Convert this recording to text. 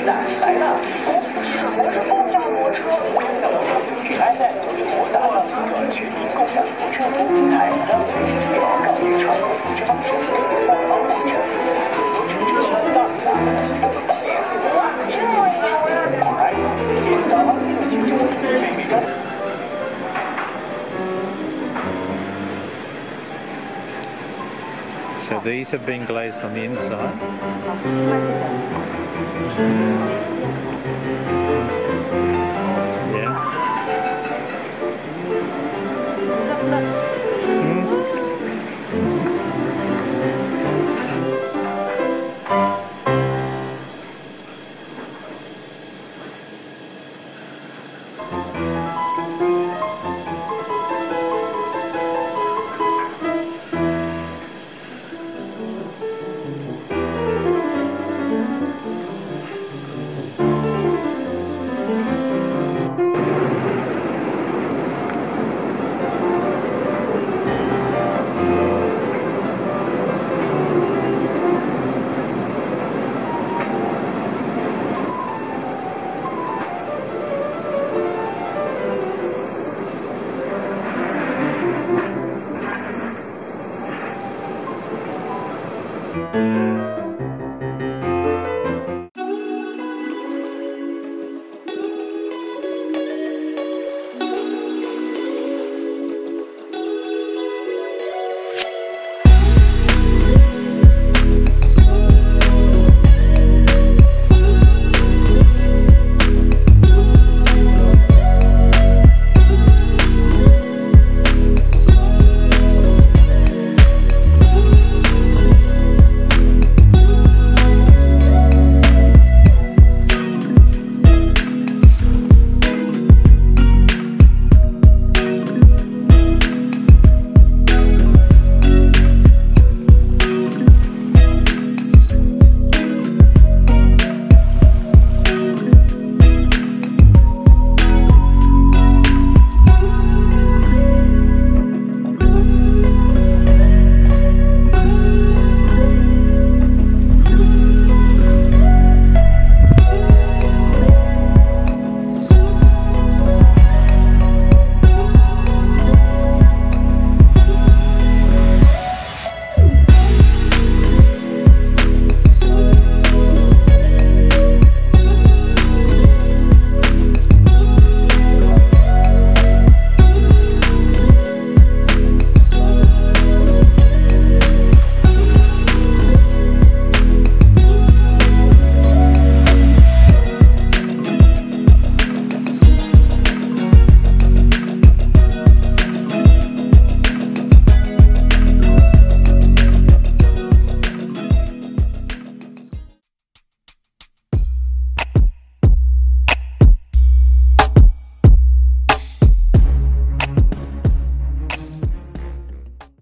哪里来的？我是爆炸火车，小火车据 iPad 965打造一个全民共享火车服务平台，让垂直车友告别传统火车方式，在往火车4多城之前到达起飞导演。哇，这么远啊！还有这些导航定情中，每每中。 So these have been glazed on the inside.